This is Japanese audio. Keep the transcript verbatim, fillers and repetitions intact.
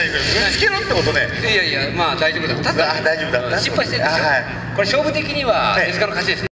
何これぶつけろってことね。 いやいや、まあ大丈夫だ。ただ大丈夫だった。 失敗してるんですよ。これ勝負的には手塚の勝ちです。